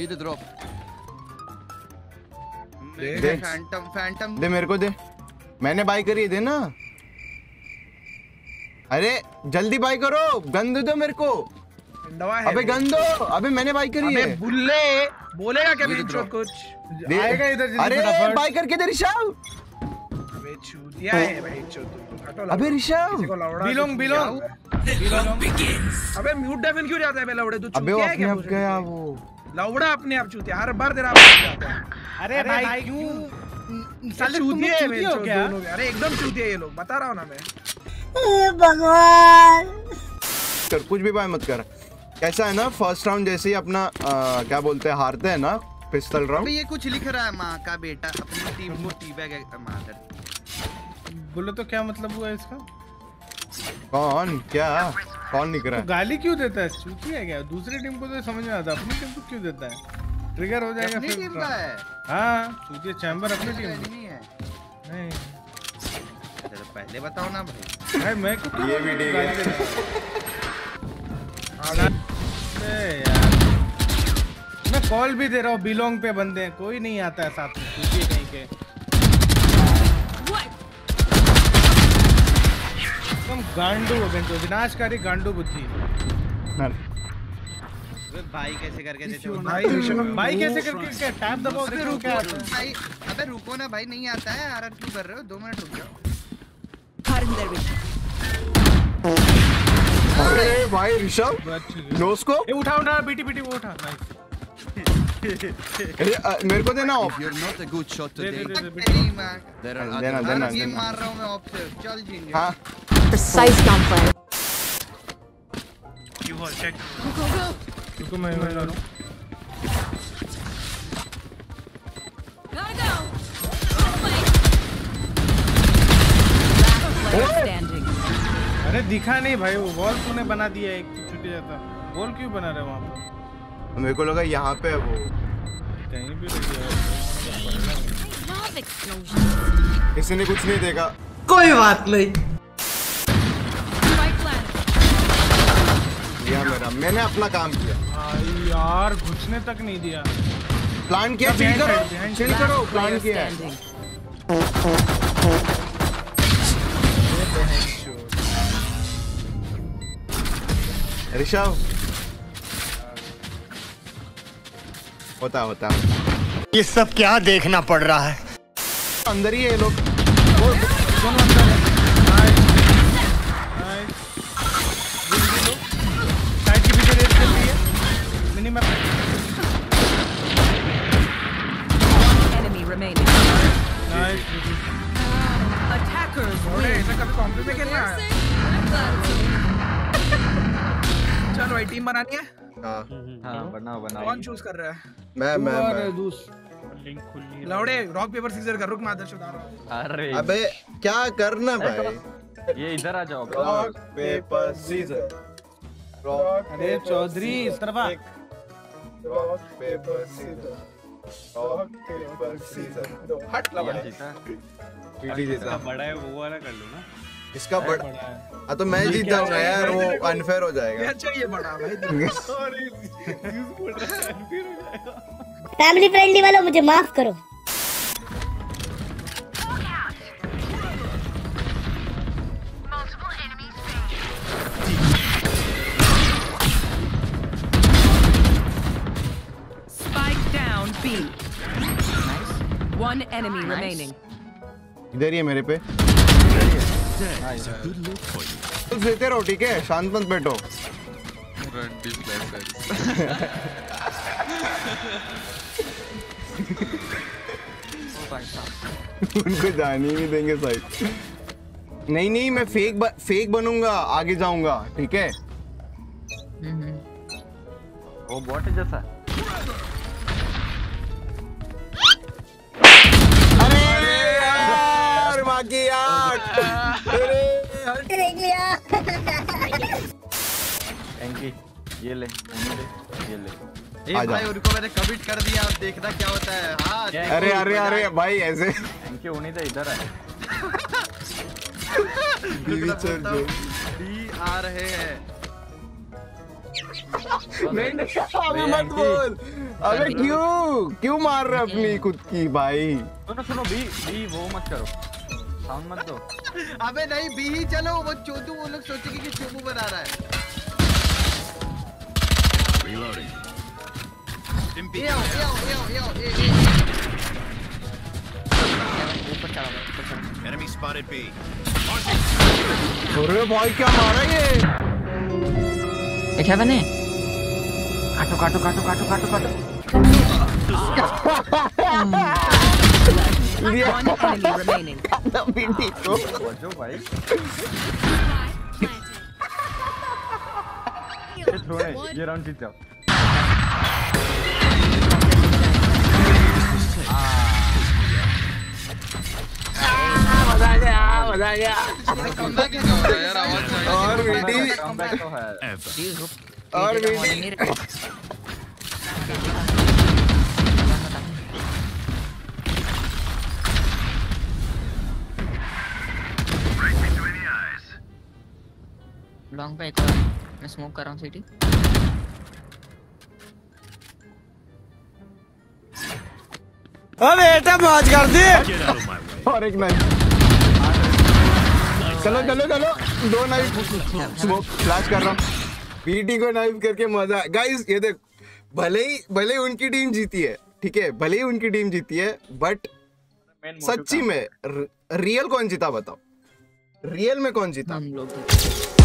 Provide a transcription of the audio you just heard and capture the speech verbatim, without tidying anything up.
Need a drop. दे phantom phantom दे मेरे को दे, मैंने बाई करी है, दे ना। अरे जल्दी बाई करो, गन दे दो मेरे को। अबे गन दो, अबे मैंने बाई करी है। अबे बुल्ले बोलेगा क्या बीच में कुछ आएगा इधर। अरे बाई करके दे ऋषभ। अबे चूतिया है भाई चूतिया। अबे ऋषभ बिलोंग बिलोंग अबे म्यूट डेफिन क्यों जाता है बे लौड़े? तू चूतिया है क्या? अबे गया वो लौड़ा अपने आप चूतिया, हर बार तेरा जाता है। अरे भाई क्यों साले चूतिए हैं बे दोनों। अरे एकदम चूतिए ये लोग, बता रहा हूं ना मैं। भगवान कर कुछ भी बाय मत कर। कैसा है ना, फर्स्ट राउंड जैसे ही अपना आ, क्या बोलते हैं हारते हैं ना पिस्टल राउंड। ये कुछ लिख रहा है माँ का बेटा अपनी टीम को टीबैग मार। बोलो तो क्या मतलब हुआ इसका? कौन क्या कौन लिख रहा है? तो गाली क्यों देता है? चूती है क्या? दूसरी टीम को तो समझ में आता, अपनी टीम को क्यों देता है? ट्रिगर हो जाएगा अपनी टीम का है। हाँ चूती चैम्बर अपनी टीम नहीं है। नहीं तो पहले बताओ ना भाई। भाई मैं को ये भी ठीक है। अरे यार मैं कॉल भी दे रहा हूँ, बिलोंग पे बंदे हैं, कोई नहीं आता है साथ में। चूती कहीं के तुम गांडू हो बेंचो, विनाशकारी गांडू बुद्धि। भाई कैसे करके देते हो भाई? भाई कैसे करके क्या टैप दबाओ देखो क्या आता है भाई? अबे रुको ना भाई, नहीं आता है। आरआर क्यों कर रहे हो? दो मिनट रुक जाओ। अरे भाई ऋषभ नोस को ए उठा उठा बीटी बीटी वो उठा। नाइस मेरे को देना off. You're not a good shot today. There are देना देना ये मार रहा हूं मैं ऑफ से। चल जीन। हां precise gunfire U hall check रुको मैं मैं ला रहा हूं। अरे दिखा नहीं भाई, वो वॉल तूने बना दिया एक छुट्टी जाता। वॉल क्यों बना रहे वहां पे? मेरे को लगा यहाँ पे है वो। कहीं भी लगी है। किसी ने कुछ नहीं देखा। कोई बात नहीं। दिया मेरा, मैंने अपना काम किया। आई यार घुसने तक नहीं दिया। प्लान किया, चिल करो चिल करो प्लान किया है। ऋषभ होता होता ये सब क्या देखना पड़ रहा है? अंदर ही है ये लोग। वो दोनों अंदर है। नाइस नाइस साइड के पीछे रेस चल रही है। Mini map enemy remaining. Nice Attackers अरे win. इसमें कभी कॉम्पी में खेलना है। चलो भाई टीम बनानी है। हाँ हाँ बनाओ बनाओ। कौन चूज कर रहा है? मैं मैं मैं लिंक खुली है। लौड़े रॉक पेपर सीजर कर। रुक मैं आदर्श उतार रहा हूं। अरे अबे क्या करना भाई? ये इधर आ जाओ। Rock paper scissor. रॉक अरे चौधरी इस तरफ आ। Rock paper scissor. Rock paper scissor. हट ला ये जीता। पीडी जीता। बड़ा है वो वाला कर लो ना। इसका बड़ा बड़ा है। हाँ तो मैं जीत जाऊंगा यार, वो अनफेयर हो जाएगा। अच्छा ये बड़ा भाई। फैमिली फ्रेंडली वालों मुझे माफ करो। Spike down B. One enemy remaining. इधर ही है मेरे पे। तो देते रहो ठीक है, शांत मत बैठो। उनको जाने ही नहीं देंगे साइड। नहीं नहीं मैं फेक ब, फेक बनूंगा, आगे जाऊंगा ठीक है। वो बॉट जैसा। अरे यार बाकी यार देख लिया। एंकी ये ले ये ले। ए भाई उनको मैंने कमिट कर दिया, अब देखना क्या होता है। हाँ अरे अरे अरे भाई ऐसे एंकी उन्हीं से इधर है। डी आ रहे हैं। नहीं नहीं अबे मत बोल। अबे क्यों क्यों मार रहा अपनी खुद की भाई? सुनो सुनो बी बी वो मत करो, साउंड मत दो। अबे नहीं बी ही चलो, वो चोदू वो लोग सोचेंगे कि चोमू बना रहा है। ये आओ ये आओ ये आओ ये आओ ये ये ऊपर चढ़ा ऊपर चढ़ा। Enemy spotted B. अरे भाई क्या मारा ये? एक है बने। काटो काटो काटो काटो काटो काटो। One enemy remaining. पीटी को बचो भाई। ये थ्रो है, ये राउंड जीत जाओ। मजा आ गया मजा आ गया। कमबैक कैसे हो रहा है यार? आवाज चाहिए। और वीडी कमबैक तो है। और वीडी लॉन्ग पे एक और मैं स्मोक कर रहा हूँ सिटी। अबे बेटा मौज कर दे। और एक नाइफ। चलो चलो चलो दो नाइफ स्मोक फ्लैश कर रहा हूँ। पीटी को नाइफ करके मजा। गाइस ये देख, भले ही भले ही उनकी टीम जीती है, ठीक है, भले ही उनकी टीम जीती है, बट सच्ची में रियल कौन जीता बताओ? रियल में कौन जीता? हम लोग